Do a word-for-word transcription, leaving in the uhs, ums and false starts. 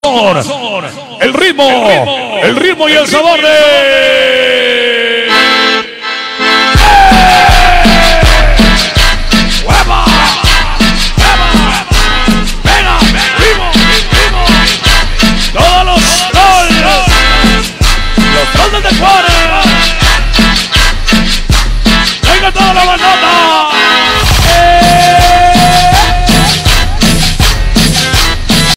El ritmo, el ritmo y el sabor de... ¡Hueva! ¡Hueva! ¡Venga! ¡Ritmo! ¡Ritmo! ¡Todos los trolls! ¡Los trolls de Juárez! ¡Venga toda la bandota!